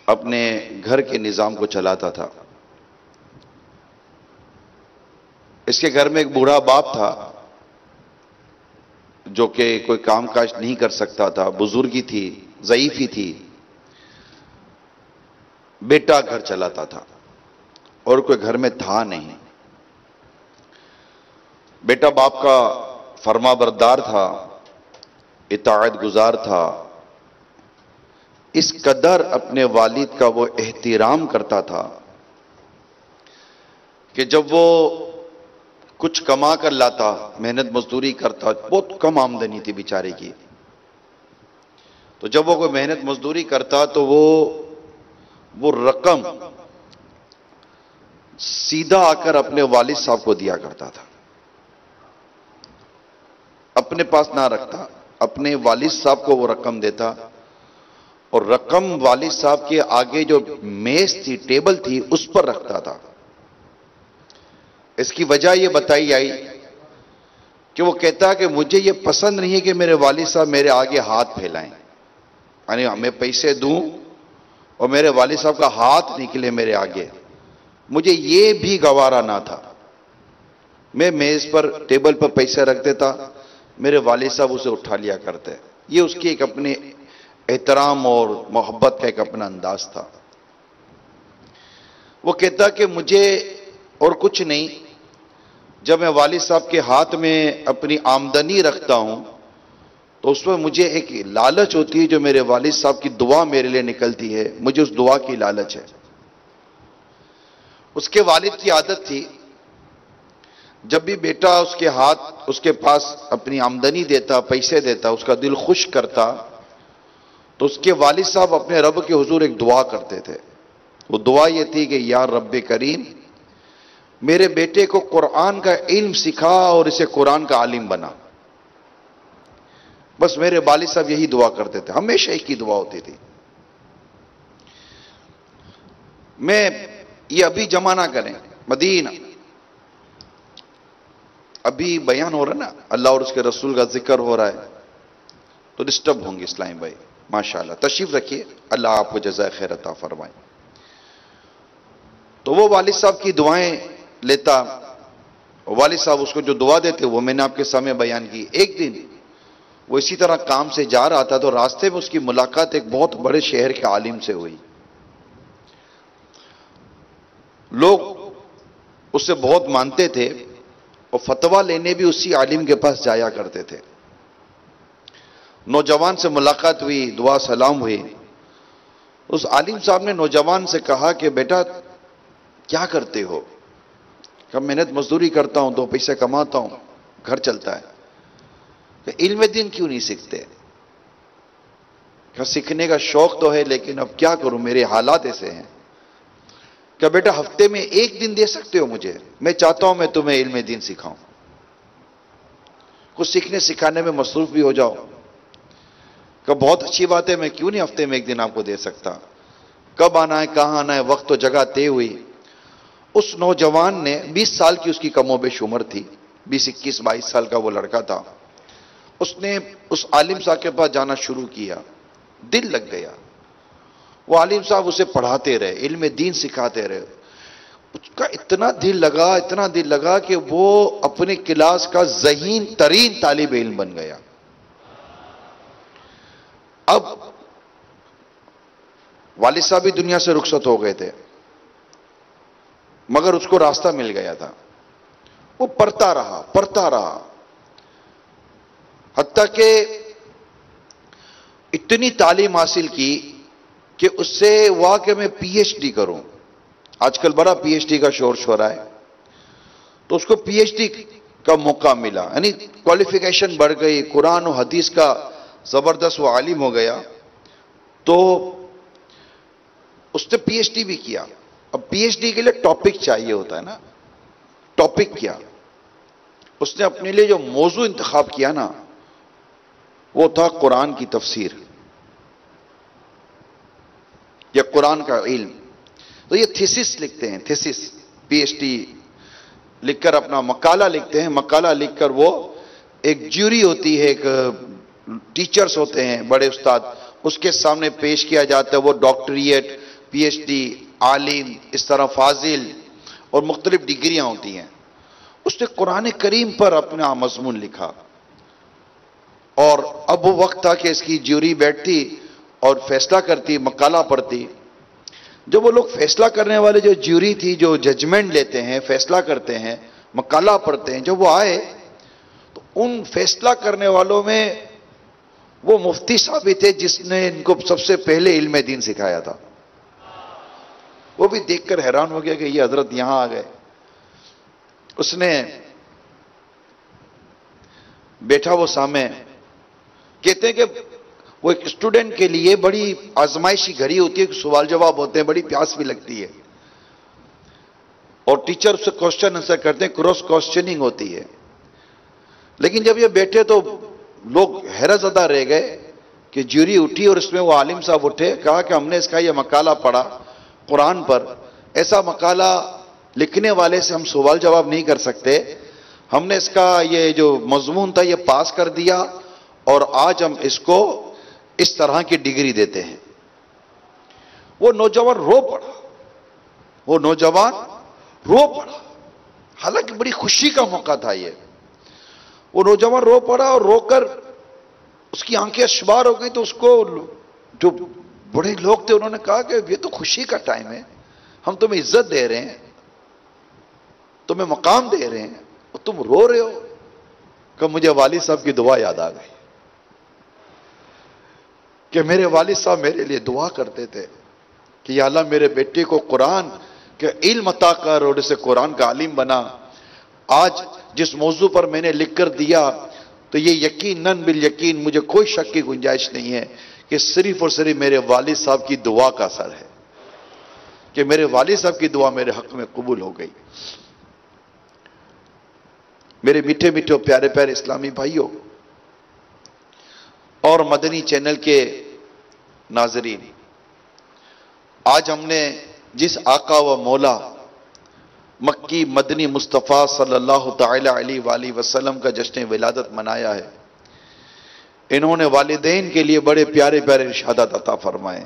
اپنے گھر کے نظام کو چلاتا تھا۔ اس کے گھر میں ایک بوڑھا باپ تھا جو کہ کوئی کام کاج نہیں کر سکتا تھا، بزرگی تھی، ضعیفی تھی۔ بیٹا گھر چلاتا تھا اور کوئی گھر میں تھا نہیں۔ بیٹا باپ کا فرما بردار تھا، اطاعت گزار تھا، اس قدر اپنے والد کا وہ احترام کرتا تھا کہ جب وہ کچھ کما کر لاتا، محنت مزدوری کرتا، بہت کم آمدنی تھی بیچارے کی، تو جب وہ کوئی محنت مزدوری کرتا تو وہ رقم سیدھا آ کر اپنے والد صاحب کو دیا کرتا تھا، اپنے پاس نہ رکھتا، اپنے والد صاحب کو وہ رقم دیتا، اور رقم والد صاحب کے آگے جو میز تھی، ٹیبل تھی، اس پر رکھتا تھا۔ اس کی وجہ یہ بتائی آئی کہ وہ کہتا کہ مجھے یہ پسند نہیں ہے کہ میرے والد صاحب میرے آگے ہاتھ پھیلائیں، یعنی میں پیسے دوں اور میرے والد صاحب کا ہاتھ نکلے میرے آگے، مجھے یہ بھی گوارا نہ تھا۔ میں میز پر، ٹیبل پر پیسے رکھ دیتا، میرے والد صاحب اسے اٹھا لیا کرتے۔ یہ اس کی ایک اپنے احترام اور محبت کا ایک اپنا انداز تھا۔ وہ کہتا کہ مجھے اور کچھ نہیں، جب میں والد صاحب کے ہاتھ میں اپنی آمدنی رکھتا ہوں تو اس میں مجھے ایک لالچ ہوتی ہے، جو میرے والد صاحب کی دعا میرے لیے نکلتی ہے، مجھے اس دعا کی لالچ ہے۔ اس کے والد کی عادت تھی، جب بھی بیٹا اس کے ہاتھ، اس کے پاس اپنی آمدنی دیتا، پیسے دیتا، اس کا دل خوش کرتا، تو اس کے والد صاحب اپنے رب کے حضور ایک دعا کرتے تھے۔ وہ دعا یہ تھی کہ یا رب کریم، میرے بیٹے کو قرآن کا علم سکھا اور اسے قرآن کا عالم بنا۔ بس میرے والد صاحب یہی دعا کرتے تھے، ہمیشہ ایک ہی دعا ہوتی تھی۔ میں یہ ابھی جمع نہ کریں، مدینہ ابھی بیان ہو رہا ہے نا، اللہ اور اس کے رسول کا ذکر ہو رہا ہے تو ڈسٹرب ہوں گے اسلامی بھائی، ماشاءاللہ تشریف رکھیے، اللہ آپ کو جزائے خیر عطا فرمائے۔ تو وہ والد صاحب کی دعائیں لیتا، والد صاحب اس کو جو دعا دیتے وہ میں نے آپ کے سامنے بیان کی۔ ایک دن وہ اسی طرح کام سے جا رہا تھا تو راستے میں اس کی ملاقات ایک بہت بڑے شہر کے عالم سے ہوئی۔ لوگ اس سے بہت مانتے تھے اور فتویٰ لینے بھی اسی عالم کے پاس جایا کرتے تھے۔ نوجوان سے ملاقات ہوئی، دعا سلام ہوئی۔ اس عالم صاحب نے نوجوان سے کہا کہ بیٹا کیا کرتے ہو؟ کہ محنت مزدوری کرتا ہوں، 2 پیسے کماتا ہوں، گھر چلتا ہے۔ کہ علم دین کیوں نہیں سیکھتے؟ کہ سیکھنے کا شوق تو ہے لیکن اب کیا کروں، میرے حالات ایسے ہیں۔ کہ بیٹا ہفتے میں 1 دن دے سکتے ہو مجھے؟ میں چاہتا ہوں میں تمہیں علم دین سکھاؤں، کچھ سیکھنے سکھانے میں مصروف بھی ہو جاؤ۔ کہ بہت اچھی بات ہے، میں کیوں نہیں ہفتے میں 1 دن آپ کو دے سکتا۔ کب آنا ہے، کہاں آنا ہے، وقت و جگہ طے ہوئی۔ اس نوجوان نے 20 سال کی اس کی کم و بیش عمر تھی، 20 21 22 سال کا وہ لڑکا تھا۔ اس نے اس عالم صاحب کے پاس جانا شروع کیا، دل لگ گیا۔ وہ عالم صاحب اسے پڑھاتے رہے، علم دین سکھاتے رہے۔ اس کا اتنا دل لگا کہ وہ اپنے کلاس کا ذہین ترین طالب علم بن گیا۔ اب والد صاحب بھی دنیا سے رخصت ہو گئے تھے مگر اس کو راستہ مل گیا تھا۔ وہ پڑھتا رہا حتیٰ کہ اتنی تعلیم حاصل کی کہ اس سے ہوا کہ میں پی ایچ ڈی کروں۔ آج کل بڑا پی ایچ ڈی کا شور شورا ہے، تو اس کو پی ایچ ڈی کا موقع ملا، یعنی کوالیفیکیشن بڑھ گئی، قرآن و حدیث کا زبردست وہ عالم ہو گیا۔ تو اس نے پی ایچ ڈی بھی کیا۔ اب پی ایچ ڈی کے لیے ٹاپک چاہیے ہوتا ہے نا، ٹاپک کیا؟ اس نے اپنے لیے جو موضوع انتخاب کیا نا وہ تھا قرآن کی تفسیر یا قرآن کا علم۔ تو یہ تھیسس لکھتے ہیں، تھیسس، پی ایچ ڈی لکھ کر اپنا مقالہ لکھتے ہیں۔ مقالہ لکھ کر وہ ایک جیوری ہوتی ہے، ایک ٹیچرز ہوتے ہیں، بڑے استاد، اس کے سامنے پیش کیا جاتا ہے۔ وہ ڈاکٹریٹ، پی ایچ ڈی، عالم، اس طرح فاضل اور مختلف ڈگریاں ہوتی ہیں. اس نے قرآن کریم پر اپنا مضمون لکھا، اور اب وہ وقت تھا کہ اس کی جیوری بیٹھتی اور فیصلہ کرتی، مقالہ پڑھتی. جب وہ لوگ فیصلہ کرنے والے جو جیوری تھی، جو ججمنٹ لیتے ہیں، فیصلہ کرتے ہیں، مقالہ پڑھتے ہیں، جب وہ آئے تو ان فیصلہ کرنے والوں میں وہ مفتی صاحب بھی تھے جس نے ان کو سب سے پہلے علم دین سکھایا تھا. وہ بھی دیکھ کر حیران ہو گیا کہ یہ حضرت یہاں آ گئے. اس نے بیٹھا وہ سامنے. کہتے ہیں کہ وہ ایک اسٹوڈنٹ کے لیے بڑی آزمائشی گھڑی ہوتی ہے، سوال جواب ہوتے ہیں، بڑی پیاس بھی لگتی ہے، اور ٹیچر اس سے کوشچن آنسر کرتے ہیں، کراس کوشچننگ ہوتی ہے. لیکن جب یہ بیٹھے تو لوگ حیرت زدہ رہ گئے کہ جیوری اٹھی اور اس میں وہ عالم صاحب اٹھے. کہا کہ ہم نے اس کا یہ مقالہ پڑھا قرآن پر، ایسا مقالہ لکھنے والے سے ہم سوال جواب نہیں کر سکتے. ہم نے اس کا یہ جو مضمون تھا یہ پاس کر دیا، اور آج ہم اس کو اس طرح کی ڈگری دیتے ہیں. وہ نوجوان رو پڑا، وہ نوجوان رو پڑا، حالانکہ بڑی خوشی کا موقع تھا یہ. وہ نوجوان رو پڑا اور رو کر اس کی آنکھیں اشبار ہو گئی. تو اس کو جو بڑے لوگ تھے انہوں نے کہا کہ یہ تو خوشی کا ٹائم ہے، ہم تمہیں عزت دے رہے ہیں، تمہیں مقام دے رہے ہیں، اور تم رو رہے ہو. کہ مجھے والد صاحب کی دعا یاد آ گئی کہ میرے والد صاحب میرے لیے دعا کرتے تھے کہ یا اللہ میرے بیٹے کو قرآن کے علم عطا کر اور اسے قرآن کا عالم بنا. آج جس موضوع پر میں نے لکھ کر دیا تو یہ یقیناً بالیقین مجھے کوئی شک کی گنجائش نہیں ہے کہ صرف اور صرف میرے والد صاحب کی دعا کا اثر ہے، کہ میرے والد صاحب کی دعا میرے حق میں قبول ہو گئی. میرے میٹھے میٹھے پیارے پیارے اسلامی بھائیوں اور مدنی چینل کے ناظرین، آج ہم نے جس آقا و مولا مکی مدنی مصطفیٰ صلی اللہ تعالی علیہ وآلہ وسلم کا جشن ولادت منایا ہے، انہوں نے والدین کے لیے بڑے پیارے پیارے ارشادات عطا فرمائے.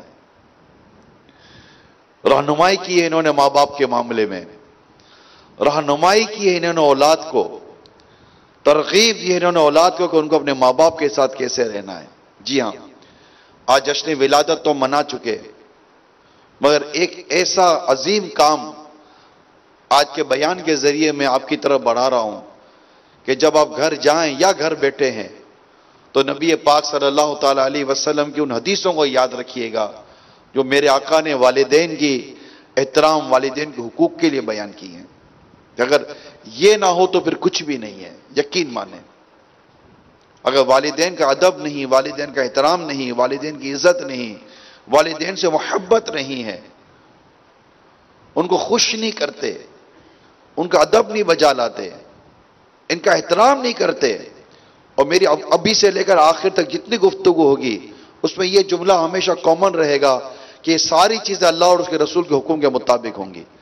رہنمائی کی ہے انہوں نے ماں باپ کے معاملے میں، رہنمائی کی ہے انہوں نے اولاد کو، ترغیب دی ہے انہوں نے اولاد کو کہ ان کو اپنے ماں باپ کے ساتھ کیسے رہنا ہے. جی ہاں، آج جشن ولادت تو منا چکے، مگر ایک ایسا عظیم کام آج کے بیان کے ذریعے میں آپ کی طرف بڑھا رہا ہوں کہ جب آپ گھر جائیں یا گھر بیٹھے ہیں تو نبی پاک صلی اللہ تعالی علیہ وسلم کی ان حدیثوں کو یاد رکھیے گا جو میرے آقا نے والدین کی احترام، والدین کے حقوق کے لیے بیان کی ہیں. کہ اگر یہ نہ ہو تو پھر کچھ بھی نہیں ہے. یقین مانیں، اگر والدین کا ادب نہیں، والدین کا احترام نہیں، والدین کی عزت نہیں، والدین سے محبت نہیں ہے، ان کو خوش نہیں کرتے، ان کا ادب نہیں بجا لاتے، ان کا احترام نہیں کرتے، اور میری ابھی سے لے کر آخر تک جتنی گفتگو ہوگی اس میں یہ جملہ ہمیشہ کامن رہے گا کہ یہ ساری چیزیں اللہ اور اس کے رسول کے حکم کے مطابق ہوں گی.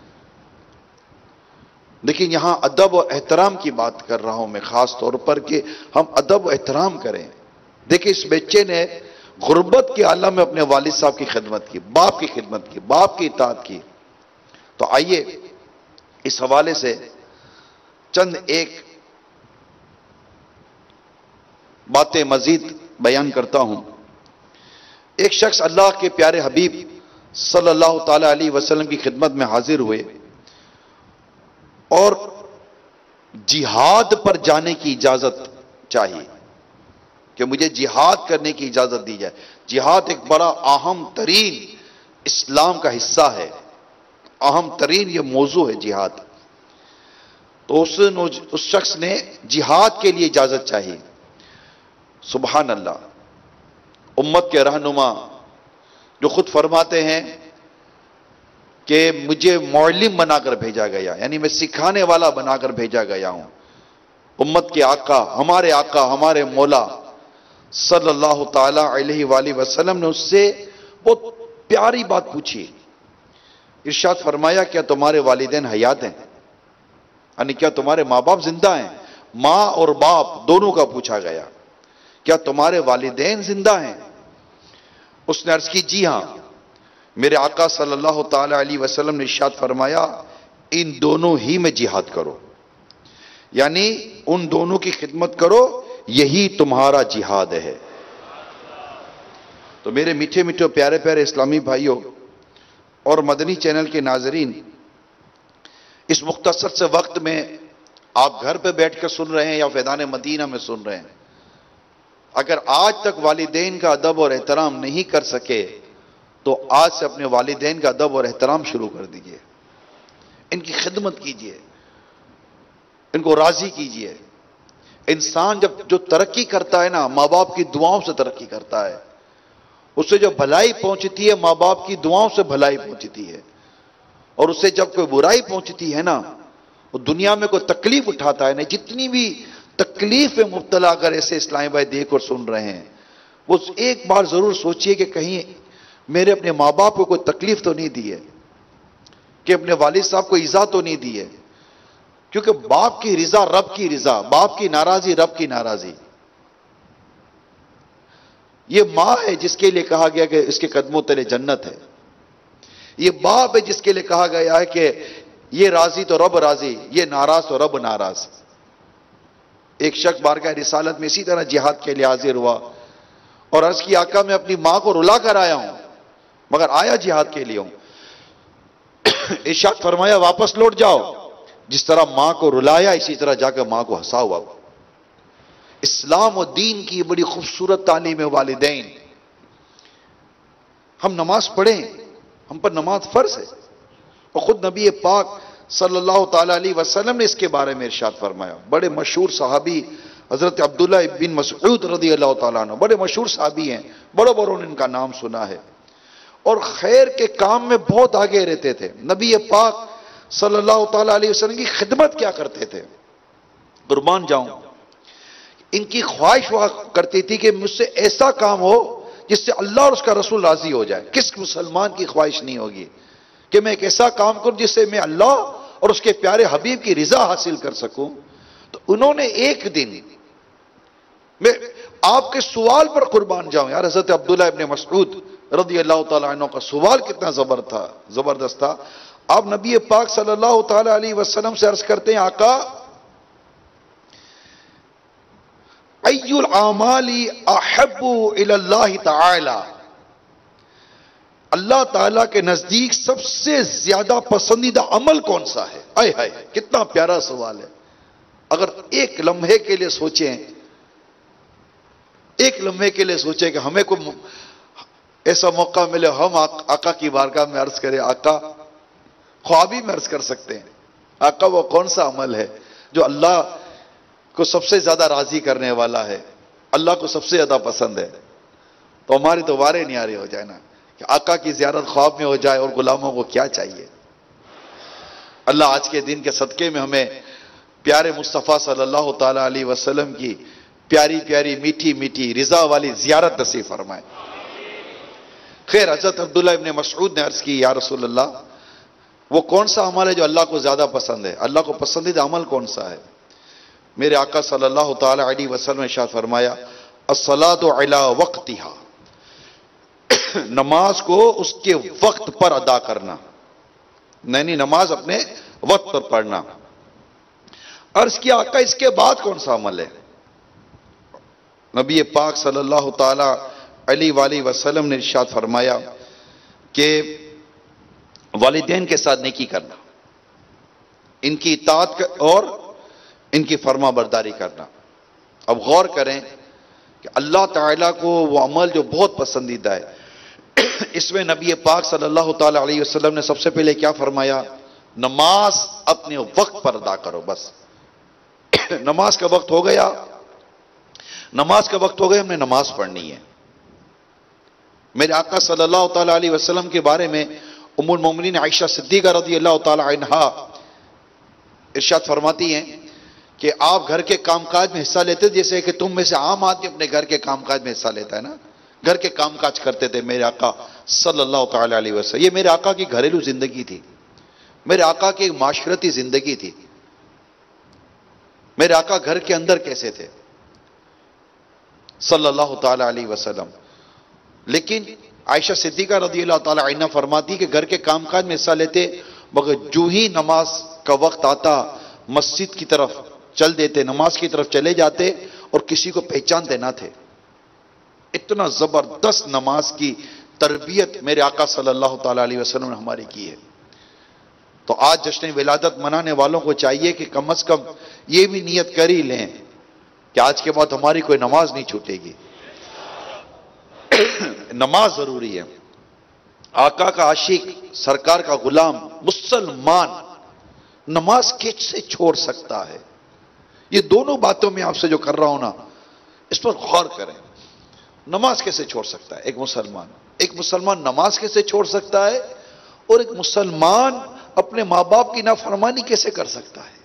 لیکن یہاں ادب و احترام کی بات کر رہا ہوں میں خاص طور پر کہ ہم ادب و احترام کریں. دیکھیں اس بچے نے غربت کے عالم میں اپنے والد صاحب کی خدمت کی، باپ کی خدمت کی، باپ کی اطاعت کی. تو آئیے اس حوالے سے چند ایک باتیں مزید بیان کرتا ہوں. ایک شخص اللہ کے پیارے حبیب صلی اللہ تعالی علیہ وسلم کی خدمت میں حاضر ہوئے اور جہاد پر جانے کی اجازت چاہیے کہ مجھے جہاد کرنے کی اجازت دی جائے. جہاد ایک بڑا اہم ترین اسلام کا حصہ ہے، اہم ترین یہ موضوع ہے جہاد. تو اس شخص نے جہاد کے لیے اجازت چاہی. سبحان اللہ، امت کے رہنما جو خود فرماتے ہیں کہ مجھے معلم بنا کر بھیجا گیا، یعنی میں سکھانے والا بنا کر بھیجا گیا ہوں. امت کے آقا، ہمارے مولا صلی اللہ تعالی علیہ وآلہ وسلم نے اس سے بہت پیاری بات پوچھی. ارشاد فرمایا کیا تمہارے والدین حیات ہیں؟ یعنی کیا تمہارے ماں باپ زندہ ہیں؟ ماں اور باپ دونوں کا پوچھا گیا. کیا تمہارے والدین زندہ ہیں؟ اس نے عرض کی جی ہاں میرے آقا صلی اللہ تعالی علیہ وسلم نے ارشاد فرمایا ان دونوں ہی میں جہاد کرو، یعنی ان دونوں کی خدمت کرو، یہی تمہارا جہاد ہے۔ تو میرے میٹھے میٹھے پیارے پیارے اسلامی بھائیوں اور مدنی چینل کے ناظرین، اس مختصر سے وقت میں آپ گھر پہ بیٹھ کر سن رہے ہیں یا فیضان مدینہ میں سن رہے ہیں، اگر آج تک والدین کا ادب اور احترام نہیں کر سکے تو آج سے اپنے والدین کا ادب اور احترام شروع کر دیجئے، ان کی خدمت کیجئے، ان کو راضی کیجئے۔ انسان جب جو ترقی کرتا ہے نا، ماں باپ کی دعاؤں سے ترقی کرتا ہے، اس سے جو بھلائی پہنچتی ہے ماں باپ کی دعاؤں سے بھلائی پہنچتی ہے، اور اس سے جب کوئی برائی پہنچتی ہے نا، وہ دنیا میں کوئی تکلیف اٹھاتا ہے نا، جتنی بھی تکلیف میں مبتلا اگر ایسے اسلامی بھائی دیکھ اور سن رہے ہیں، وہ ایک بار ضرور سوچئے کہ کہیں میرے اپنے ماں باپ کو کوئی تکلیف تو نہیں دی ہے، کہ اپنے والد صاحب کو ایذا تو نہیں دی ہے، کیونکہ باپ کی رضا رب کی رضا، باپ کی ناراضی رب کی ناراضی۔ یہ ماں ہے جس کے لیے کہا گیا کہ اس کے قدموں تلے جنت ہے، یہ باپ ہے جس کے لیے کہا گیا ہے کہ یہ راضی تو رب راضی، یہ ناراض تو رب ناراض۔ ایک شخص بارگاہ رسالت میں اسی طرح جہاد کے لیے حاضر ہوا اور عرض کی آقا میں اپنی ماں کو رلا کر آیا ہوں، مگر آیا جہاد کے لیے ہوں۔ ارشاد فرمایا واپس لوٹ جاؤ، جس طرح ماں کو رلایا اسی طرح جا کر ماں کو ہنسا ہوا۔ اسلام و دین کی بڑی خوبصورت تعلیم ہے والدین۔ ہم نماز پڑھیں، ہم پر نماز فرض ہے، اور خود نبی پاک صلی اللہ تعالی علیہ وسلم نے اس کے بارے میں ارشاد فرمایا۔ بڑے مشہور صحابی حضرت عبداللہ بن مسعود رضی اللہ تعالیٰ عنہ، بڑے مشہور صحابی ہیں، بڑوں بڑوں نے ان کا نام سنا ہے، اور خیر کے کام میں بہت آگے رہتے تھے۔ نبی پاک صلی اللہ تعالی علیہ وسلم کی خدمت کیا کرتے تھے، قربان جاؤں، ان کی خواہش ہوا کرتی تھی کہ مجھ سے ایسا کام ہو جس سے اللہ اور اس کا رسول راضی ہو جائے۔ کس مسلمان کی خواہش نہیں ہوگی کہ میں ایک ایسا کام کروں جس سے میں اللہ اور اس کے پیارے حبیب کی رضا حاصل کر سکوں؟ تو انہوں نے ایک دن، میں آپ کے سوال پر قربان جاؤں یار، حضرت عبداللہ ابن مسعود رضی اللہ تعالیٰ عنہ کا سوال کتنا زبردست تھا۔ آپ نبی پاک صلی اللہ تعالی علیہ وسلم سے عرض کرتے ہیں آقا ای الاعمال احب الی اللہ تعالی، اللہ تعالیٰ کے نزدیک سب سے زیادہ پسندیدہ عمل کون سا ہے؟ آئے ہائے کتنا پیارا سوال ہے۔ اگر ایک لمحے کے لیے سوچیں، ایک لمحے کے لیے سوچیں کہ ہمیں کوئی ایسا موقع ملے ہم آقا کی بارگاہ میں عرض کریں، آقا خوابی میں عرض کر سکتے ہیں آقا وہ کون سا عمل ہے جو اللہ کو سب سے زیادہ راضی کرنے والا ہے، اللہ کو سب سے زیادہ پسند ہے؟ تو ہماری تو وارے نہیں آ رہی ہو جائے نا کہ آقا کی زیارت خواب میں ہو جائے، اور غلاموں کو کیا چاہیے۔ اللہ آج کے دن کے صدقے میں ہمیں پیارے مصطفیٰ صلی اللہ تعالی علیہ وسلم کی پیاری پیاری میٹھی میٹھی رضا والی زیارت نصیب فرمائے۔ خیر، حضرت عبداللہ ابن مسعود نے عرض کی یا رسول اللہ وہ کون سا عمل ہے جو اللہ کو زیادہ پسند ہے؟ اللہ کو پسندیدہ عمل کون سا ہے؟ میرے آقا صلی اللہ تعالی علیہ وسلم نے ارشاد فرمایا الصلاۃ علی وقتہا، نماز کو اس کے وقت پر ادا کرنا، نہیں نماز اپنے وقت پر پڑھنا۔ عرض کیا آقا اس کے بعد کون سا عمل ہے؟ نبی پاک صلی اللہ تعالی علیہ وآلہ وسلم نے ارشاد فرمایا کہ والدین کے ساتھ نیکی کرنا، ان کی اطاعت اور ان کی فرما برداری کرنا۔ اب غور کریں کہ اللہ تعالیٰ کو وہ عمل جو بہت پسندیدہ ہے، اس میں نبی پاک صلی اللہ تعالی علیہ وسلم نے سب سے پہلے کیا فرمایا؟ نماز اپنے وقت پر ادا کرو۔ بس نماز کا وقت ہو گیا، نماز کا وقت ہو گیا، ہم نے نماز پڑھنی ہے۔ میرے آقا صلی اللہ تعالی علیہ وسلم کے بارے میں ام المومنین عائشہ صدیقہ رضی اللہ تعالی عنہا ارشاد فرماتی ہیں کہ آپ گھر کے کام کاج میں حصہ لیتے جیسے کہ تم میں سے عام آدمی اپنے گھر کے کام کاج میں حصہ لیتا ہے نا، گھر کے کام کاج کرتے تھے میرے آقا صلی اللہ تعالی علیہ وسلم۔ یہ میرے آقا کی گھریلو زندگی تھی، میرے آقا کی ایک معاشرتی زندگی تھی۔ میرے آقا گھر کے اندر کیسے تھے صلی اللہ تعالی علیہ وسلم؟ لیکن عائشہ صدیقہ رضی اللہ تعالی عنہ فرماتی کہ گھر کے کام کاج میں حصہ لیتے، مگر جو ہی نماز کا وقت آتا مسجد کی طرف چل دیتے، نماز کی طرف چلے جاتے اور کسی کو پہچانتے نہ تھے۔ اتنا زبردست نماز کی تربیت میرے آقا صلی اللہ تعالی علیہ وسلم نے ہماری کی ہے۔ تو آج جشن ولادت منانے والوں کو چاہیے کہ کم از کم یہ بھی نیت کر ہی لیں کہ آج کے بعد ہماری کوئی نماز نہیں چھوٹے گی۔ نماز ضروری ہے۔ آقا کا عاشق، سرکار کا غلام مسلمان نماز کیسے چھوڑ سکتا ہے؟ یہ دونوں باتوں میں آپ سے جو کر رہا ہوں نا، اس پر غور کریں۔ نماز کیسے چھوڑ سکتا ہے ایک مسلمان نماز کیسے چھوڑ سکتا ہے، اور ایک مسلمان اپنے ماں باپ کی نافرمانی کیسے کر سکتا ہے؟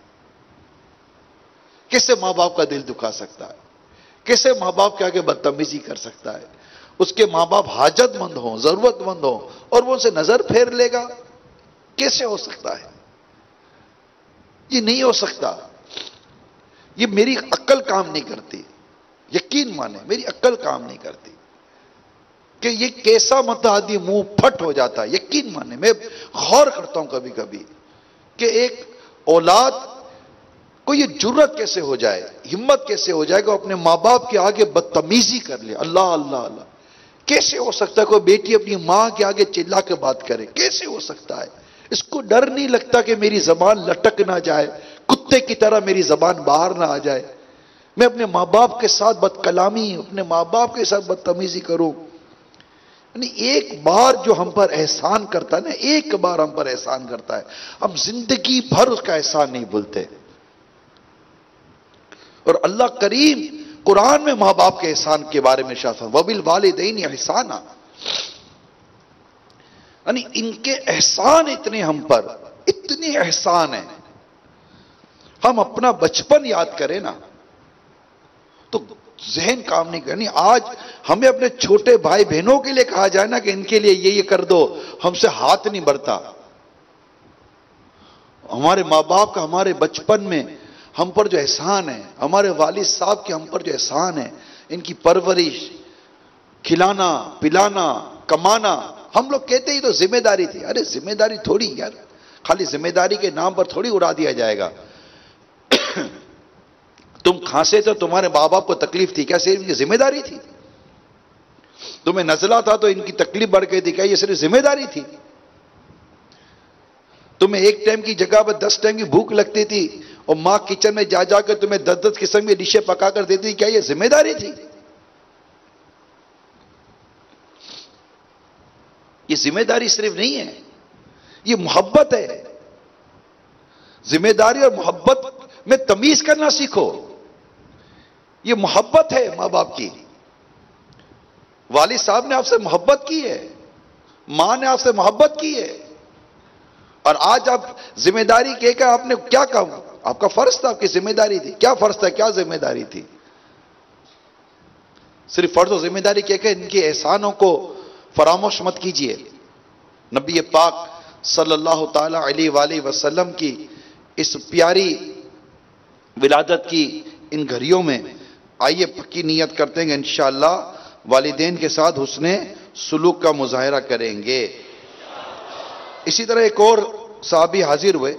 کیسے ماں باپ کا دل دکھا سکتا ہے؟ کیسے ماں باپ کے آگے بدتمیزی کر سکتا ہے؟ اس کے ماں باپ حاجت مند ہوں، ضرورت مند ہوں، اور وہ اسے نظر پھیر لے گا؟ کیسے ہو سکتا ہے؟ یہ نہیں ہو سکتا۔ یہ میری عقل کام نہیں کرتی، یقین مانے میری عقل کام نہیں کرتی کہ یہ کیسا متعدی منہ پھٹ ہو جاتا ہے۔ یقین مانے میں غور کرتا ہوں کبھی کبھی کہ ایک اولاد کو یہ جرت کیسے ہو جائے، ہمت کیسے ہو جائے کہ وہ اپنے ماں باپ کے آگے بدتمیزی کر لے۔ اللہ اللہ اللہ، کیسے ہو سکتا ہے کوئی بیٹی اپنی ماں کے آگے چلا کے بات کرے؟ کیسے ہو سکتا ہے؟ اس کو ڈر نہیں لگتا کہ میری زبان لٹک نہ جائے، کتے کی طرح میری زبان باہر نہ آ جائے، میں اپنے ماں باپ کے ساتھ بد کلامی، اپنے ماں باپ کے ساتھ بدتمیزی کروں؟ یعنی ایک بار جو ہم پر احسان کرتا ہے نا، ایک بار ہم پر احسان کرتا ہے، ہم زندگی بھر اس کا احسان نہیں بھولتے۔ اور اللہ کریم قرآن میں ماں باپ کے احسان کے بارے میں ارشاد فرماتا ہے وَبِالْوَالِدَيْنِ احسانا، یعنی ان کے احسان اتنے ہم پر، اتنے احسان ہیں۔ ہم اپنا بچپن یاد کریں نا تو ذہن کام نہیں کرنی۔ آج ہمیں اپنے چھوٹے بھائی بہنوں کے لیے کہا جائے نا کہ ان کے لیے یہ کر دو، ہم سے ہاتھ نہیں بڑھتا۔ ہمارے ماں باپ کا ہمارے بچپن میں ہم پر جو احسان ہے، ہمارے والد صاحب کے ہم پر جو احسان ہے، ان کی پرورش، کھلانا پلانا کمانا، ہم لوگ کہتے ہی تو ذمہ داری تھی۔ ارے ذمہ داری تھوڑی یار، خالی ذمہ داری کے نام پر تھوڑی اڑا دیا جائے گا۔ تم کھانسے تو تمہارے ماں باپ کو تکلیف تھی کیا؟ صرف ان کی ذمہ داری تھی؟ تمہیں نزلہ تھا تو ان کی تکلیف بڑھ گئی تھی کیا؟ یہ صرف ذمہ داری تھی؟ تمہیں ایک ٹائم کی جگہ پر 10 ٹائم کی بھوک لگتی تھی اور ماں کچن میں جا کر تمہیں 10 قسم کی ڈشیں پکا کر دیتی تھی، کیا یہ ذمہ داری تھی؟ یہ ذمہ داری صرف نہیں ہے، یہ محبت ہے۔ ذمہ داری اور محبت میں تمیز کرنا سیکھو۔ یہ محبت ہے ماں باپ کی۔ والد صاحب نے آپ سے محبت کی ہے، ماں نے آپ سے محبت کی ہے، اور آج آپ ذمہ داری کہہ کر آپ نے کیا کہا؟ آپ کا فرض تھا، آپ کی ذمہ داری تھی۔ کیا فرض تھا، کیا ذمہ داری تھی؟ صرف فرض و ذمہ داری کہہ کے ان کے احسانوں کو فراموش مت کیجیے۔ نبی پاک صلی اللہ تعالی علیہ وآلہ وسلم کی اس پیاری ولادت کی ان گھڑیوں میں آئیے پکی نیت کرتے ہیں کہ انشاءاللہ والدین کے ساتھ حسن سلوک کا مظاہرہ کریں گے۔ اسی طرح ایک اور صحابی حاضر ہوئے،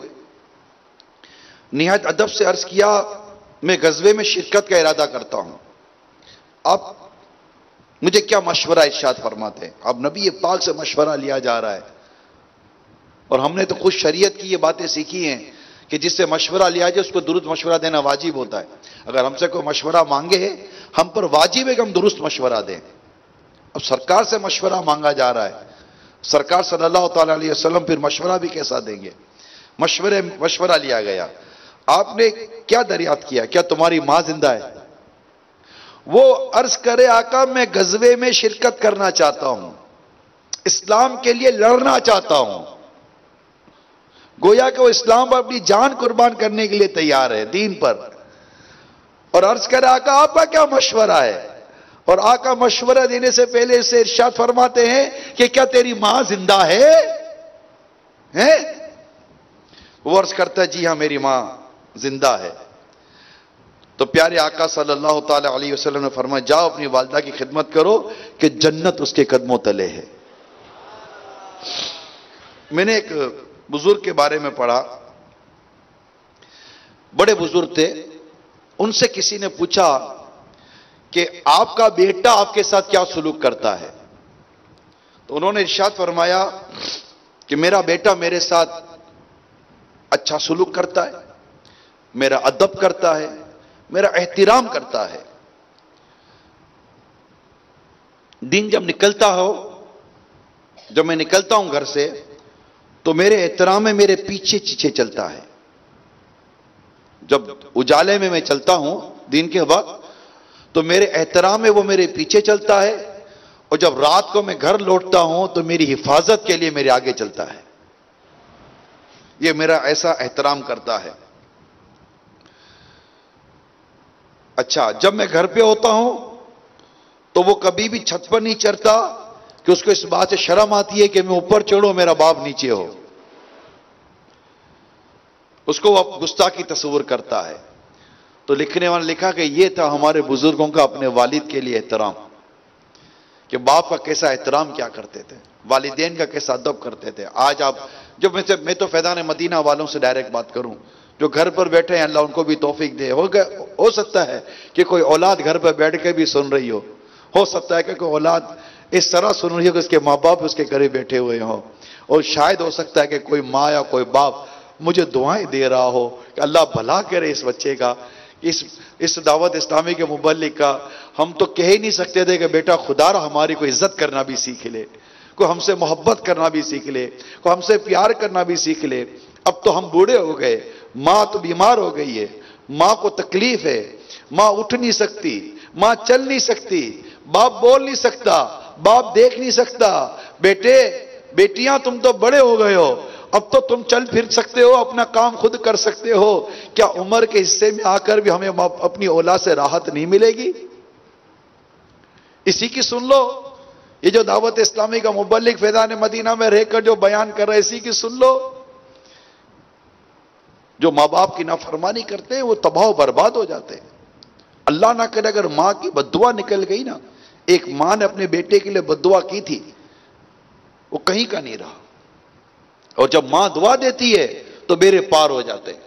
نہایت ادب سے عرض کیا میں غزوے میں شرکت کا ارادہ کرتا ہوں، آپ مجھے کیا مشورہ ارشاد فرماتے ہیں؟ اب نبی پاک سے مشورہ لیا جا رہا ہے، اور ہم نے تو خود شریعت کی یہ باتیں سیکھی ہیں کہ جس سے مشورہ لیا جائے اس کو درست مشورہ دینا واجب ہوتا ہے۔ اگر ہم سے کوئی مشورہ مانگے ہم پر واجب ہے کہ ہم درست مشورہ دیں۔ اب سرکار سے مشورہ مانگا جا رہا ہے، سرکار صلی اللہ تعالی علیہ وسلم پھر مشورہ بھی کیسا دیں گے؟ مشورہ لیا گیا، آپ نے کیا دریافت کیا؟ کیا تمہاری ماں زندہ ہے؟ وہ عرض کرے آقا میں غزوے میں شرکت کرنا چاہتا ہوں، اسلام کے لیے لڑنا چاہتا ہوں۔ گویا کہ وہ اسلام پر اپنی جان قربان کرنے کے لیے تیار ہے دین پر، اور عرض کرے آقا آپ کا کیا مشورہ ہے؟ اور آقا مشورہ دینے سے پہلے اسے ارشاد فرماتے ہیں کہ کیا تیری ماں زندہ ہے؟ وہ عرض کرتا ہے جی ہاں میری ماں زندہ ہے۔ تو پیارے آقا صلی اللہ تعالی علیہ وسلم نے فرمایا جاؤ اپنی والدہ کی خدمت کرو کہ جنت اس کے قدموں تلے ہے۔ میں نے ایک بزرگ کے بارے میں پڑھا، بڑے بزرگ تھے، ان سے کسی نے پوچھا کہ آپ کا بیٹا آپ کے ساتھ کیا سلوک کرتا ہے؟ تو انہوں نے ارشاد فرمایا کہ میرا بیٹا میرے ساتھ اچھا سلوک کرتا ہے، میرا ادب کرتا ہے، میرا احترام کرتا ہے۔ دن جب نکلتا ہو، جب میں نکلتا ہوں گھر سے، تو میرے احترام میں میرے پیچھے پیچھے چلتا ہے۔ جب اجالے میں چلتا ہوں دن کے وقت، تو میرے احترام میں وہ میرے پیچھے چلتا ہے، اور جب رات کو میں گھر لوٹتا ہوں تو میری حفاظت کے لیے میرے آگے چلتا ہے۔ یہ میرا ایسا احترام کرتا ہے۔ اچھا، جب میں گھر پہ ہوتا ہوں تو وہ کبھی بھی چھت پر نہیں چڑھتا کہ اس کو اس بات سے شرم آتی ہے کہ میں اوپر چڑھوں میرا باپ نیچے ہو۔ اس کو وہ گستاخی تصور کرتا ہے۔ تو لکھنے والے لکھا کہ یہ تھا ہمارے بزرگوں کا اپنے والد کے لیے احترام، کہ باپ کا کیسا احترام کیا کرتے تھے، والدین کا کیسا ادب کرتے تھے۔ آج آپ جب میں تو فیضان مدینہ والوں سے ڈائریکٹ بات کروں، جو گھر پر بیٹھے ہیں، اللہ ان کو بھی توفیق دے۔ ہو سکتا ہے کہ کوئی اولاد گھر پر بیٹھ کے بھی سن رہی ہو سکتا ہے کہ کوئی اولاد اس طرح سن رہی ہو کہ اس کے ماں باپ اس کے قریب بیٹھے ہوئے ہوں، اور شاید ہو سکتا ہے کہ کوئی ماں یا کوئی باپ مجھے دعائیں دے رہا ہو کہ اللہ بھلا کرے اس بچے کا، اس دعوت اسلامی کے مبلغ کا۔ ہم تو کہہ ہی نہیں سکتے تھے کہ بیٹا خدا را ہماری کو عزت کرنا بھی سیکھ لے، کوئی ہم سے محبت کرنا بھی سیکھ لے، کوئی ہم سے پیار کرنا بھی سیکھ لے۔ اب تو ہم بوڑھے ہو گئے، ماں تو بیمار ہو گئی ہے، ماں کو تکلیف ہے، ماں اٹھ نہیں سکتی، ماں چل نہیں سکتی، باپ بول نہیں سکتا، باپ دیکھ نہیں سکتا۔ بیٹے بیٹیاں تم تو بڑے ہو گئے ہو، اب تو تم چل پھر سکتے ہو، اپنا کام خود کر سکتے ہو، کیا عمر کے حصے میں آ کر بھی ہمیں اپنی اولاد سے راحت نہیں ملے گی؟ اسی کی سن لو، یہ جو دعوت اسلامی کا مبلغ فیضان مدینہ میں رہ کر جو بیان کر رہا ہے، اسی کی سن لو۔ جو ماں باپ کی نافرمانی کرتے ہیں وہ تباہ و برباد ہو جاتے ہیں۔ اللہ نہ کرے اگر ماں کی بددعا نکل گئی نا، ایک ماں نے اپنے بیٹے کے لیے بددعا کی تھی، وہ کہیں کا نہیں رہا، اور جب ماں دعا دیتی ہے تو بیڑے پار ہو جاتے ہیں۔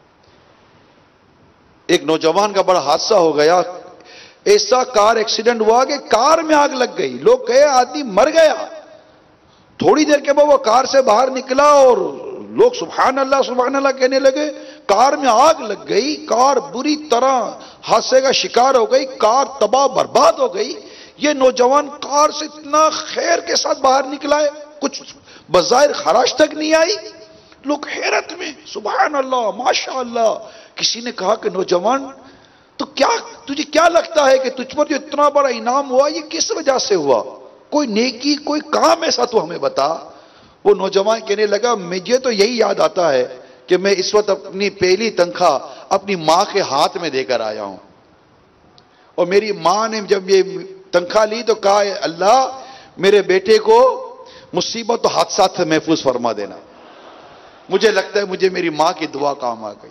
ایک نوجوان کا بڑا حادثہ ہو گیا، ایسا کار ایکسیڈنٹ ہوا کہ کار میں آگ لگ گئی، لوگ کہے آدمی مر گیا۔ تھوڑی دیر کے بعد وہ کار سے باہر نکلا اور لوگ سبحان اللہ کہنے لگے، کار میں آگ لگ گئی، کار بری طرح حادثے کا شکار ہو گئی، کار تباہ برباد ہو گئی۔ یہ نوجوان کار سے اتنا خیر کے ساتھ باہر نکلا ہے، کچھ بظاہر خراش تک نہیں آئی، لوگ حیرت میں سبحان اللہ ماشاء اللہ۔ کسی نے کہا کہ نوجوان تو کیا تجھے کیا لگتا ہے کہ تجھ پر جو اتنا بڑا انعام ہوا یہ کس وجہ سے ہوا؟ کوئی نیکی کوئی کام ایسا تو ہمیں بتا۔ وہ نوجوان کہنے لگا مجھے تو یہی یاد آتا ہے کہ میں اس وقت اپنی پہلی تنخواہ اپنی ماں کے ہاتھ میں دے کر آیا ہوں، اور میری ماں نے جب یہ تنخواہ لی تو کہا اللہ میرے بیٹے کو مصیبت و حادثات سے محفوظ فرما دینا۔ مجھے لگتا ہے مجھے میری ماں کی دعا کام آ گئی۔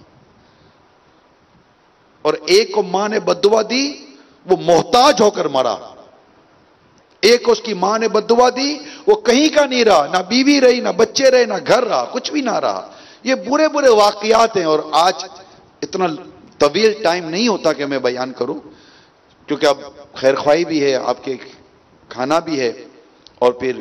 اور ایک کو ماں نے بددعا دی، وہ محتاج ہو کر مرا۔ ایک کو اس کی ماں نے بددعا دی، وہ کہیں کا نہیں رہا، نہ بیوی رہی، نہ بچے رہے، نہ گھر رہا، کچھ بھی نہ رہا۔ یہ برے برے واقعات ہیں، اور آج اتنا طویل ٹائم نہیں ہوتا کہ میں بیان کروں، کیونکہ اب خیر خواہی بھی ہے، آپ کے کھانا بھی ہے، اور پھر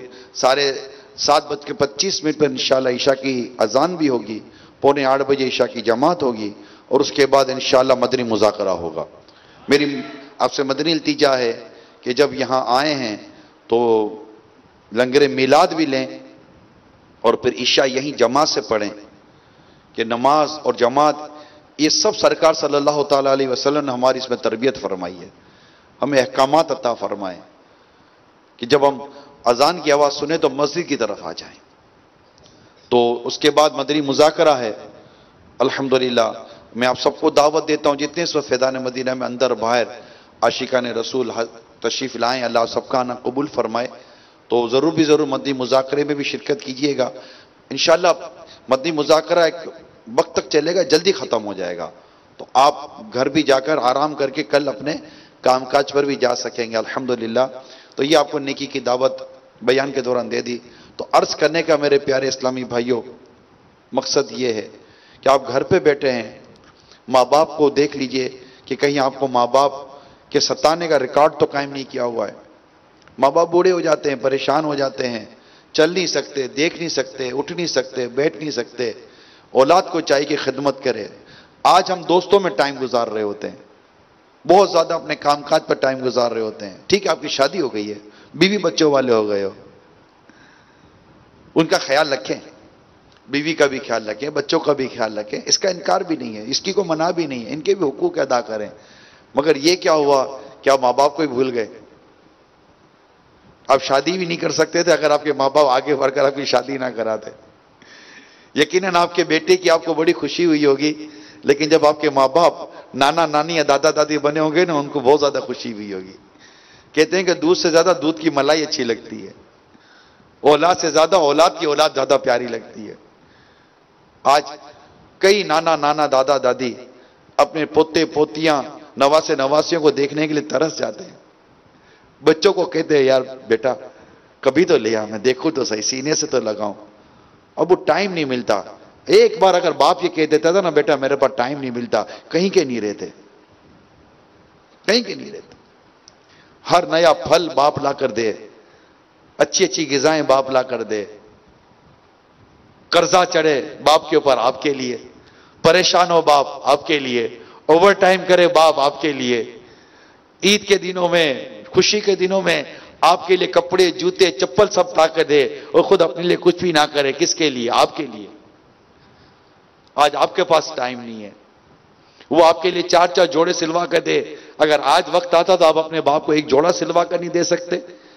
7:25 پر انشاءاللہ عشاء کی اذان بھی ہوگی، 7:45 بجے عشاء کی جماعت ہوگی، اور اس کے بعد انشاءاللہ مدنی مذاکرہ ہوگا۔ میری آپ سے مدنی التجا ہے کہ جب یہاں آئے ہیں تو لنگر میلاد بھی لیں، اور پھر عشاء یہیں جماعت سے پڑھیں، کہ نماز اور جماعت یہ سب سرکار صلی اللہ تعالیٰ علیہ وسلم نے ہماری اس میں تربیت فرمائی ہے، ہمیں احکامات عطا فرمائے کہ جب ہم اذان کی آواز سنیں تو مسجد کی طرف آ جائیں۔ تو اس کے بعد مدنی مذاکرہ ہے۔ الحمدللہ میں آپ سب کو دعوت دیتا ہوں، جتنے اس وقت فیضان مدینہ میں اندر باہر عاشقان رسول تشریف لائیں، اللہ سب کا آنا قبول فرمائے۔ تو ضرور بھی ضرور مدنی مذاکرے میں بھی شرکت کیجئے گا۔ انشاءاللہ مدنی مذاکرہ ایک وقت تک چلے گا، جلدی ختم ہو جائے گا، تو آپ گھر بھی جا کر آرام کر کے کل اپنے کام کاج پر بھی جا سکیں گے الحمدللہ۔ تو یہ آپ کو نیکی کی دعوت بیان کے دوران دے دی۔ تو عرض کرنے کا میرے پیارے اسلامی بھائیوں مقصد یہ ہے کہ آپ گھر پہ بیٹھے ہیں، ماں باپ کو دیکھ لیجئے کہ کہیں آپ کو ماں باپ کے ستانے کا ریکارڈ تو قائم نہیں کیا ہوا ہے۔ ماں باپ بوڑھے ہو جاتے ہیں، پریشان ہو جاتے ہیں، چل نہیں سکتے، دیکھ نہیں سکتے، اٹھ نہیں سکتے، بیٹھ نہیں سکتے، اولاد کو چاہیے کہ خدمت کرے۔ آج ہم دوستوں میں ٹائم گزار رہے ہوتے ہیں، بہت زیادہ اپنے کام کاج پر ٹائم گزار رہے ہوتے ہیں۔ ٹھیک ہے آپ کی شادی ہو گئی ہے، بیوی بچوں والے ہو گئے ہو، ان کا خیال رکھیں، بیوی کا بھی خیال رکھیں، بچوں کا بھی خیال رکھیں، اس کا انکار بھی نہیں ہے، اس کی کوئی منع بھی نہیں ہے، ان کے بھی حقوق ادا کریں۔ مگر یہ کیا ہوا کہ آپ ماں باپ کو ہی بھول گئے؟ آپ شادی بھی نہیں کر سکتے تھے اگر آپ کے ماں باپ آگے بڑھ کر آپ کی شادی نہ کراتے۔ یقیناً آپ کے بیٹے کی آپ کو بڑی خوشی ہوئی ہوگی، لیکن جب آپ کے ماں باپ نانا نانی یا دادا دادی بنے ہوں گے نا، ان کو بہت زیادہ خوشی ہوئی ہوگی۔ کہتے ہیں کہ دودھ سے زیادہ دودھ کی ملائی اچھی لگتی ہے، اولاد سے زیادہ اولاد کی اولاد زیادہ پیاری لگتی ہے۔ آج کئی نانا دادا دادی اپنے پوتے پوتیاں نواسے نواسیوں کو دیکھنے کے لیے ترس جاتے ہیں۔ بچوں کو کہتے ہیں یار بیٹا کبھی تو لیا، میں دیکھوں تو صحیح، سینے سے تو لگاؤں۔ اب وہ ٹائم نہیں ملتا۔ ایک بار اگر باپ یہ کہہ دیتا تھا نا بیٹا میرے پاس ٹائم نہیں ملتا، کہیں کے نہیں رہتے، کہیں کے نہیں رہتے۔ ہر نیا پھل باپ لا کر دے، اچھی اچھی غذائیں باپ لا کر دے، قرضہ چڑھے باپ کے اوپر آپ کے لیے، پریشان ہو باپ آپ کے لیے، اوور ٹائم کرے باپ آپ کے لیے، عید کے دنوں میں خوشی کے دنوں میں آپ کے لیے کپڑے جوتے چپل سب لا کر دے اور خود اپنے لیے کچھ بھی نہ کرے۔ کس کے لیے؟ آپ کے لیے۔ آج آپ کے پاس ٹائم نہیں ہے، وہ آپ کے لیے 4 جوڑے سلوا کر دے، اگر آج وقت آتا تو آپ اپنے باپ کو 1 جوڑا سلوا کر نہیں دے سکتے؟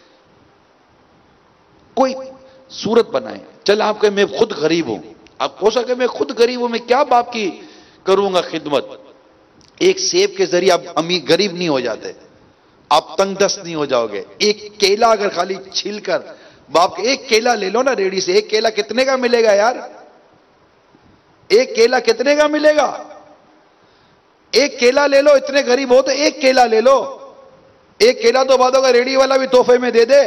کوئی صورت بنائیں۔ چل آپ کہ میں خود غریب ہوں، آپ کو سکے میں خود غریب ہوں، میں کیا باپ کی کروں گا خدمت؟ ایک سیب کے ذریعے آپ امیر غریب نہیں ہو جاتے، آپ تنگ دست نہیں ہو جاؤ گے۔ ایک کیلا اگر خالی چھیل کر باپ کے ایک کیلا لے لو نا ریڑھی سے، ایک کیلا کتنے کا ملے گا یار؟ ایک کیلا کتنے کا ملے گا؟ ایک کیلا لے لو، اتنے غریب ہو تو ایک کیلا لے لو۔ ایک کیلا تو بعد ہوگا ریڑھی والا بھی تحفے میں دے دے۔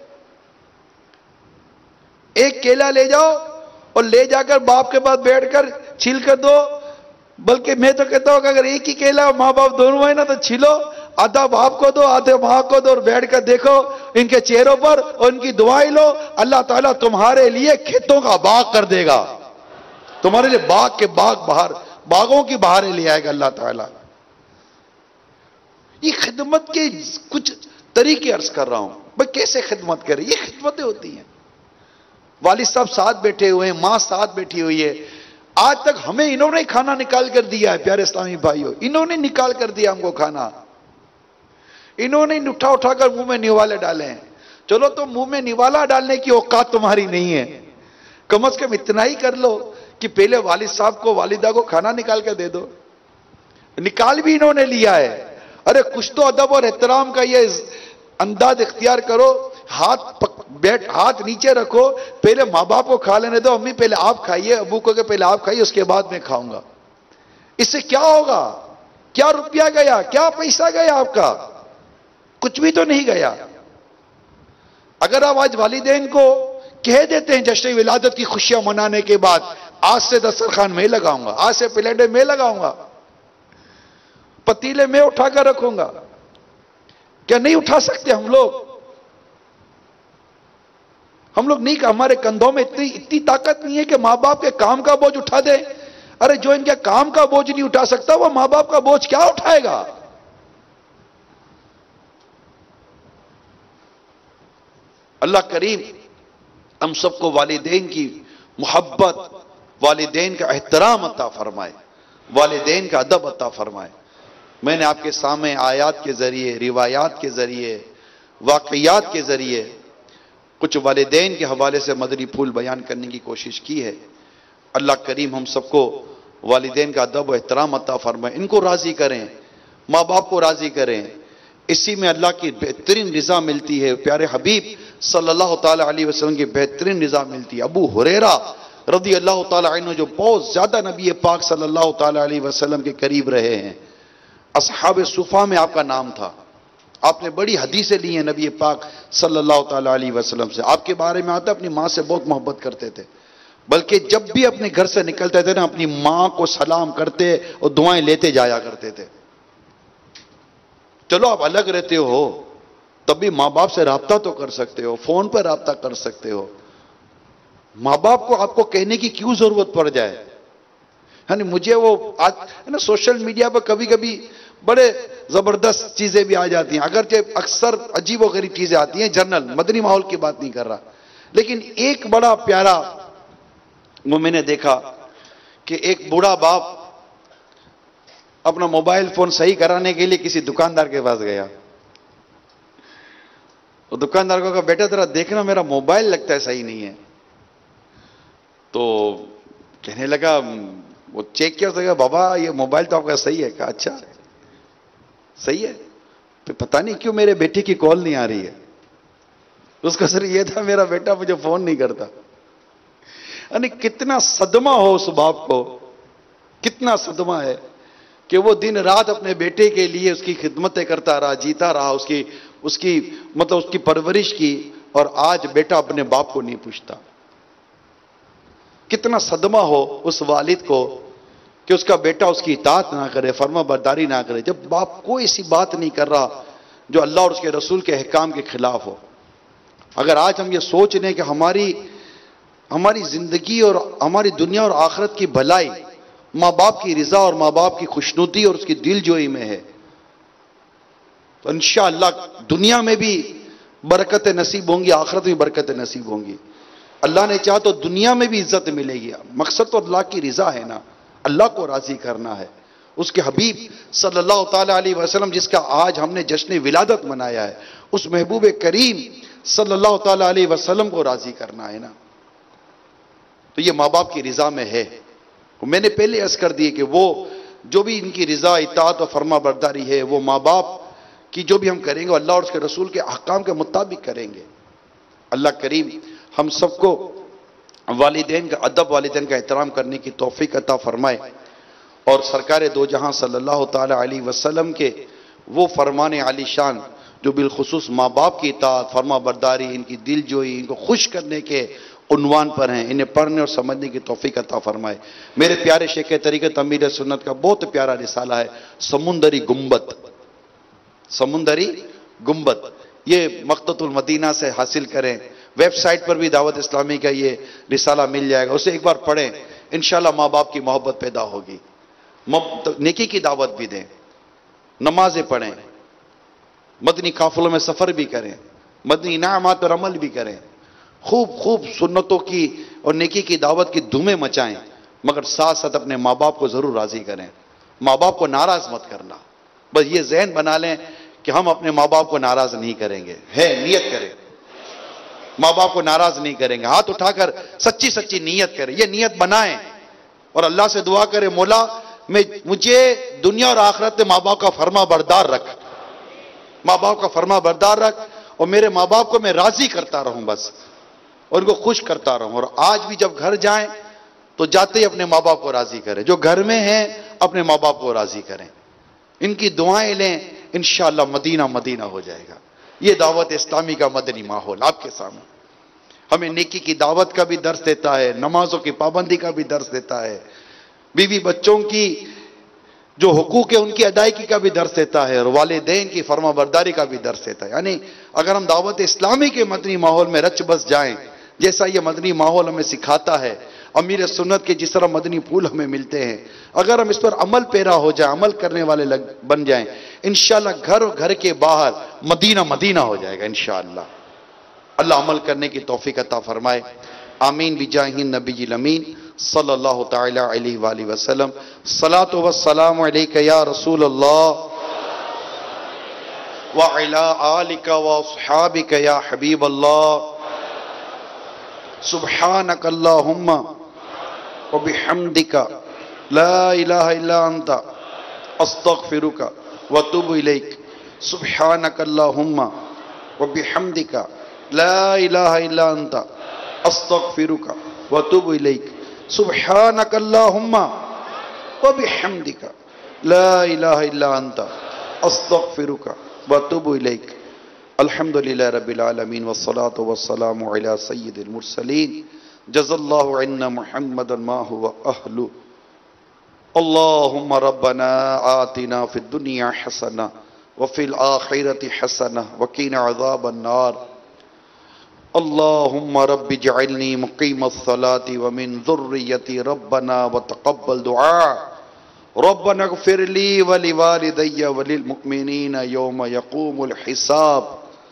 ایک کیلا لے جاؤ اور لے جا کر باپ کے پاس بیٹھ کر چھیل کر دو۔ بلکہ میں تو کہتا ہوں کہ اگر ایک ہی کیلا ماں باپ دونوں ہیں نا تو چھیلو، آدھا باپ کو دو آدھے ماں کو دو، اور بیٹھ کر دیکھو ان کے چہروں پر اور ان کی دعائیں لو، اللہ تعالیٰ تمہارے لیے کھیتوں کا باغ کر دے گا، تمہارے لیے باغ کے باغ باغوں کی بہاریں لے آئے گا اللہ تعالیٰ۔ یہ خدمت کے کچھ طریقے عرض کر رہا ہوں، بھئی کیسے خدمت کریں، یہ خدمتیں ہوتی ہیں۔ والد صاحب ساتھ بیٹھے ہوئے ہیں، ماں ساتھ بیٹھی ہوئی ہے، آج تک ہمیں انہوں نے کھانا نکال کر دیا ہے۔ پیارے اسلامی بھائیوں، انہوں نے نکال کر دیا ہم کو کھانا، انہوں نے اٹھا کر منہ میں نوالے ڈالے ہیں۔ چلو تو منہ میں نوالا ڈالنے کی اوقات تمہاری نہیں ہے، کم از کم اتنا ہی کر لو کہ پہلے والد صاحب کو والدہ کو کھانا نکال کر دے دو۔ نکال بھی انہوں نے لیا ہے، ارے کچھ تو ادب اور احترام کا یہ انداز اختیار کرو، ہاتھ نیچے رکھو، پہلے ماں باپ کو کھا لینے دو، امی پہلے آپ کھائیے، ابو کو کہ پہلے آپ کھائیے اس کے بعد میں کھاؤں گا۔ اس سے کیا ہوگا؟ کیا روپیہ گیا؟ کیا پیسہ گیا آپ کا؟ کچھ بھی تو نہیں گیا۔ اگر آپ آج والدین کو کہہ دیتے ہیں جشن ولادت کی خوشیاں منانے کے بعد آج سے دسترخوان میں لگاؤں گا، آج سے پلیٹیں میں لگاؤں گا، پتیلے میں اٹھا کر رکھوں گا، کیا نہیں اٹھا سکتے ہم لوگ؟ ہم لوگ نہیں کہ ہمارے کندھوں میں اتنی طاقت نہیں ہے کہ ماں باپ کے کام کا بوجھ اٹھا دے؟ ارے جو ان کے کام کا بوجھ نہیں اٹھا سکتا وہ ماں باپ کا بوجھ کیا اٹھائے گا؟ اللہ کریم ہم سب کو والدین کی محبت، والدین کا احترام عطا فرمائے، والدین کا ادب عطا فرمائے۔ میں نے آپ کے سامنے آیات کے ذریعے، روایات کے ذریعے، واقعات کے ذریعے کچھ والدین کے حوالے سے مدنی پھول بیان کرنے کی کوشش کی ہے۔ اللہ کریم ہم سب کو والدین کا ادب و احترام عطا فرمائے، ان کو راضی کریں، ماں باپ کو راضی کریں، اسی میں اللہ کی بہترین رضا ملتی ہے، پیارے حبیب صلی اللہ تعالی علیہ وسلم کی بہترین رضا ملتی ہے۔ ابو ہریرہ رضی اللہ تعالی عنہ جو بہت زیادہ نبی پاک صلی اللہ تعالی علیہ وسلم کے قریب رہے ہیں، اصحاب صفہ میں آپ کا نام تھا، آپ نے بڑی حدیثیں لی ہیں نبی پاک صلی اللہ تعالی علیہ وسلم سے. آپ کے بارے میں آتا ہے اپنی ماں سے بہت محبت کرتے تھے، بلکہ جب بھی اپنے گھر سے نکلتے تھے نا اپنی ماں کو سلام کرتے اور دعائیں لیتے جایا کرتے تھے. چلو آپ الگ رہتے ہو تب بھی ماں باپ سے رابطہ تو کر سکتے ہو، فون پر رابطہ کر سکتے ہو. ماں باپ کو آپ کو کہنے کی کیوں ضرورت پڑ جائے؟ یعنی مجھے وہ آج ہے نا سوشل میڈیا پر کبھی کبھی بڑے زبردست چیزیں بھی آ جاتی ہیں، اگرچہ اکثر عجیب و غریب چیزیں آتی ہیں، جنرل مدنی ماحول کی بات نہیں کر رہا، لیکن ایک بڑا پیارا وہ میں نے دیکھا کہ ایک بوڑھا باپ اپنا موبائل فون صحیح کرانے کے لیے کسی دکاندار کے پاس گیا. وہ دکاندار کو کہا بیٹا ذرا دیکھنا میرا موبائل لگتا ہے صحیح نہیں ہے. تو کہنے لگا وہ چیک کیا، تو کہا بابا یہ موبائل تو آپ کا صحیح ہے. کہا اچھا صحیح ہے، تو پتہ نہیں کیوں میرے بیٹے کی کال نہیں آ رہی ہے. اس کا صرف یہ تھا میرا بیٹا مجھے فون نہیں کرتا. یعنی کتنا صدمہ ہو اس باپ کو، کتنا صدمہ ہے کہ وہ دن رات اپنے بیٹے کے لیے اس کی خدمتیں کرتا رہا، جیتا رہا، اس کی پرورش کی، اور آج بیٹا اپنے باپ کو نہیں پوچھتا. کتنا صدمہ ہو اس والد کو کہ اس کا بیٹا اس کی اطاعت نہ کرے، فرما برداری نہ کرے، جب باپ کوئی ایسی بات نہیں کر رہا جو اللہ اور اس کے رسول کے احکام کے خلاف ہو. اگر آج ہم یہ سوچ لیں کہ ہماری زندگی اور ہماری دنیا اور آخرت کی بھلائی ماں باپ کی رضا اور ماں باپ کی خوشنودی اور اس کی دل جوئی میں ہے، تو انشاءاللہ دنیا میں بھی برکتیں نصیب ہوں گی، آخرت میں برکتیں نصیب ہوں گی. اللہ نے چاہا تو دنیا میں بھی عزت ملے گی. مقصد تو اللہ کی رضا ہے نا، اللہ کو راضی کرنا ہے. اس کے حبیب صلی اللہ تعالی علیہ وسلم جس کا آج ہم نے جشن ولادت منایا ہے، اس محبوب کریم صلی اللہ تعالی علیہ وسلم کو راضی کرنا ہے نا. تو یہ ماں باپ کی رضا میں ہے. میں نے پہلے عرض کر دی کہ وہ جو بھی ان کی رضا اطاعت و فرما برداری ہے، وہ ماں باپ کی جو بھی ہم کریں گے اللہ اور اس کے رسول کے احکام کے مطابق کریں گے. اللہ کریم ہم سب کو والدین کا ادب، والدین کا احترام کرنے کی توفیق عطا فرمائے، اور سرکار دو جہاں صلی اللہ تعالی علیہ وسلم کے وہ فرمان عالی شان جو بالخصوص ماں باپ کی اطاعت، فرما برداری، ان کی دل جوئی، ان کو خوش کرنے کے عنوان پر ہیں، انہیں پڑھنے اور سمجھنے کی توفیق عطا فرمائے. میرے پیارے شیخ طریقت امیر سنت کا بہت پیارا رسالہ ہے سمندری گنبد. سمندری گنبد یہ مقطعۃ المدینہ سے حاصل کریں. ویب سائٹ پر بھی دعوت اسلامی کا یہ رسالہ مل جائے گا، اسے ایک بار پڑھیں، انشاءاللہ ماں باپ کی محبت پیدا ہوگی. نیکی کی دعوت بھی دیں، نمازیں پڑھیں، مدنی قافلوں میں سفر بھی کریں، مدنی انعامات پر عمل بھی کریں، خوب سنتوں کی اور نیکی کی دعوت کی دھومیں مچائیں، مگر ساتھ ساتھ اپنے ماں باپ کو ضرور راضی کریں. ماں باپ کو ناراض مت کرنا. بس یہ ذہن بنا لیں کہ ہم اپنے ماں باپ کو ناراض نہیں کریں گے. نیت کریں، ماں باپ کو ناراض نہیں کریں گے. ہاتھ اٹھا کر سچی نیت کریں، یہ نیت بنائیں اور اللہ سے دعا کریں مولا مجھے دنیا اور آخرت میں ماں باپ کا فرما بردار رکھ، ماں باپ کا فرما بردار رکھ، اور میرے ماں باپ کو میں راضی کرتا رہوں بس، اور ان کو خوش کرتا رہوں. اور آج بھی جب گھر جائیں تو جاتے ہی اپنے ماں باپ کو راضی کریں. جو گھر میں ہیں اپنے ماں باپ کو راضی کریں، ان کی دعائیں لیں، انشاءاللہ مدینہ مدینہ ہو جائے گا. یہ دعوت اسلامی کا مدنی ماحول آپ کے سامنے ہمیں نیکی کی دعوت کا بھی درس دیتا ہے، نمازوں کی پابندی کا بھی درس دیتا ہے، بیوی بچوں کی جو حقوق ہے ان کی ادائیگی کا بھی درس دیتا ہے، اور والدین کی فرما برداری کا بھی درس دیتا ہے. یعنی اگر ہم دعوت اسلامی کے مدنی ماحول میں رچ بس جائیں، جیسا یہ مدنی ماحول ہمیں سکھاتا ہے، امیر سنت کے جس طرح مدنی پھول ہمیں ملتے ہیں، اگر ہم اس پر عمل پیرا ہو جائیں، عمل کرنے والے بن جائیں، انشاءاللہ گھر اور گھر کے باہر مدینہ مدینہ ہو جائے گا انشاءاللہ. اللہ عمل کرنے کی توفیق عطا فرمائے. آمین بجاہ النبی الامین صلی اللہ تعالی علیہ وآلہ وسلم. صلاۃ و السلام علیک یا رسول اللہ وعلی آلک واصحابک یا حبیب اللہ. سبحانک اللہم وبحمدک لا الہ الا انت استغفرک واتوب الیک. سبحانک اللہم وبحمدک لا الہ الا انت استغفرک واتوب الیک. سبحانک اللہم وبحمدک لا الہ الا انت استغفرک واتوب الیک. الحمد للہ رب العالمین والصلاة والسلام علی سید المرسلین. جزا اللہ عنا محمدا ما هو اہلہ. اللہم ربنا آتنا فی الدنیا حسنہ وفی الآخرۃ حسنہ وقنا عذاب النار. اللہم رب اجعلنی مقیم الصلاۃ ومن ذریتی ربنا وتقبل دعاء. ربنا اغفر لی ولوالدی وللمؤمنین یوم یقوم الحساب.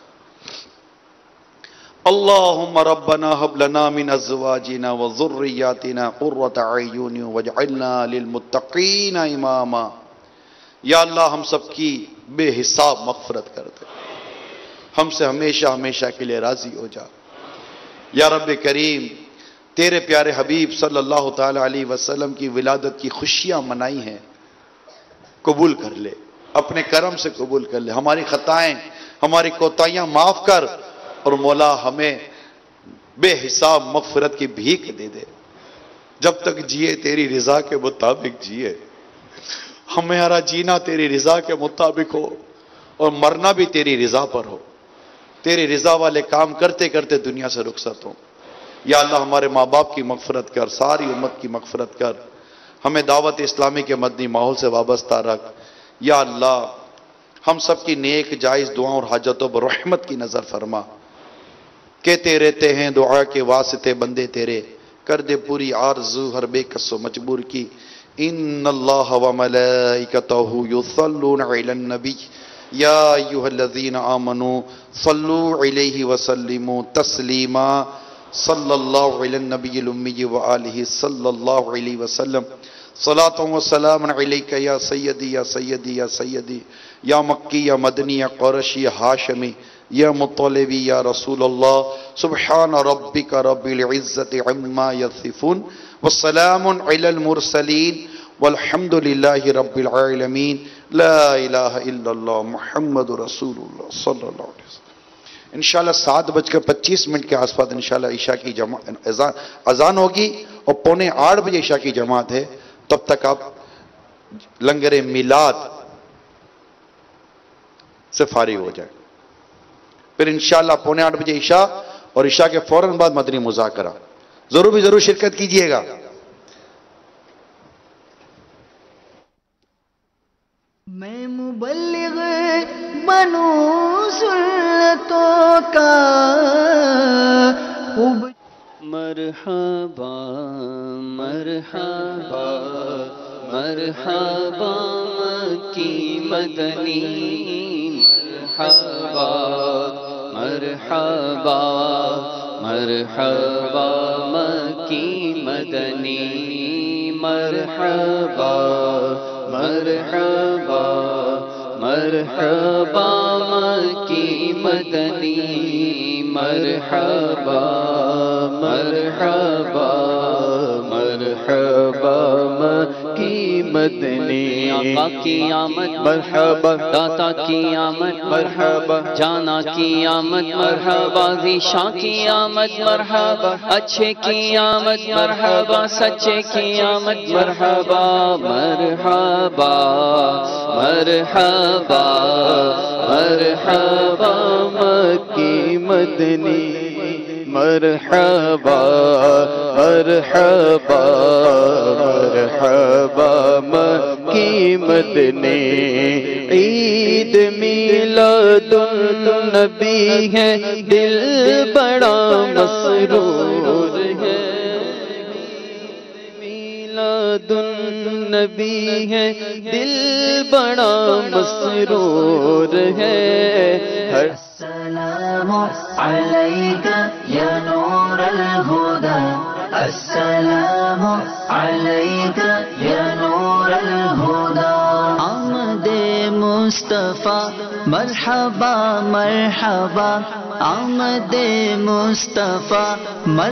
اللہم ربنا هب لنا من ازواجنا وذریاتنا قرۃ اعین واجعلنا للمتقین اماما. یا اللہ ہم سب کی بے حساب مغفرت کر دے، ہم سے ہمیشہ ہمیشہ کے لیے راضی ہو جا. یا رب کریم، تیرے پیارے حبیب صلی اللہ تعالی علیہ وسلم کی ولادت کی خوشیاں منائی ہیں، قبول کر لے، اپنے کرم سے قبول کر لے. ہماری خطائیں، ہماری کوتاہیاں معاف کر، اور مولا ہمیں بے حساب مغفرت کی بھیک دے دے. جب تک جیے تیری رضا کے مطابق جیے، ہمارا جینا تیری رضا کے مطابق ہو اور مرنا بھی تیری رضا پر ہو. تیری رضا والے کام کرتے کرتے دنیا سے رخصت ہوں. یا اللہ ہمارے ماں باپ کی مغفرت کر، ساری امت کی مغفرت کر، ہمیں دعوت اسلامی کے مدنی ماحول سے وابستہ رکھ. یا اللہ ہم سب کی نیک جائز دعاؤں اور حاجتوں پر رحمت کی نظر فرما. کہتے رہتے ہیں دعا کے واسطے بندے تیرے، کر دے پوری آرزو ہر بے کس و مجبور کی. ان اللہ و ملائکتہ یصلون علی النبی یا ایھا الذین آمنوا صلوا علیہ وسلموا تسلیما. صلی اللہ علی النبی الامی وآلہ صلی اللہ علیہ وسلم. صلاۃ و سلام علیک یا سیدی یا سیدی یا سیدی، یا مکی یا مدنی یا قرشی یا ہاشمی یا مطلبی یا رسول اللہ. سبحان ربک رب العزت عما یصفون والسلام علی المرسلین والحمد للہ رب العالمین. لا الہ الا اللہ محمد رسول اللہ صلی اللہ علیہ وسلم. انشاءاللہ 7:25 کے آس پاس انشاءاللہ عشاء کی اذان ہوگی اور 7:45 بجے عشاء کی جماعت ہے. تب تک آپ لنگر میلاد سے فارغ ہو جائیں. پھر انشاءاللہ 7:45 بجے عشاء اور عشاء کے فوراً بعد مدنی مذاکرہ. ضرور شرکت کیجئے گا. میں مبلغ بنوں سنتوں کا خوب. مرحبا مرحبا مرحبا مکی مدنی. مرحبا مرحبا مرحبا مکی مدنی. مرحبا مرحبا مرحبا مکی مدنی. مرحبا مرحبا مرحبا مکی مدنی. آقا کی آمد مرحبا، داتا کی آمد مرحبا، جانا کی آمد مرحبا، ذیشاں کی آمد مرحبا، اچھے کی آمد مرحبا، سچے کی آمد مرحبا. مرحبا مرحبا مرحبا مکی مدنی. مرحبا مرحبا مرحبا مکی مدنی. عید میلاد النبی ہے، دل بڑا مسرور ہے. میلاد النبی ہے، دل بڑا مسرور ہے. السلام علیک یا نور الہدی، السلام علیک یا نور الہدی. آمد مصطفیٰ مرحبا مرحبا، آمد مصطفیٰ